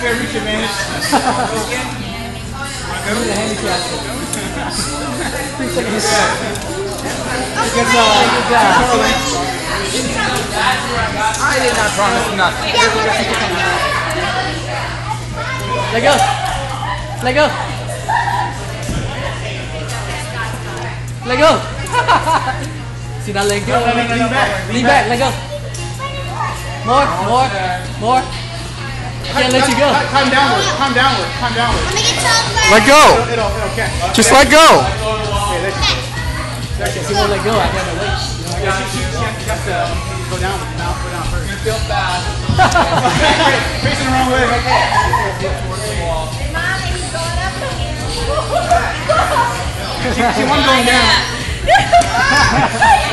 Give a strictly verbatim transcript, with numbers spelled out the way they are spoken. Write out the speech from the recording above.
Fair reach advantage. Go to the handicap. Three seconds. Good job. Good job. I did not promise nothing. Let go. Let go. Let go. See that leg go. Lean back. Lean back. Let go. More. More. More. I can't let you go. Climb downward. Climb downward. Climb downward. Let go. It'll, it'll catch. Just let go. Okay, there she goes. There she She goes. won't let go. I gotta wait. Yeah, she, she, she has to go down. Now, go down first. Feel bad. Facing the wrong way. She, she won going down.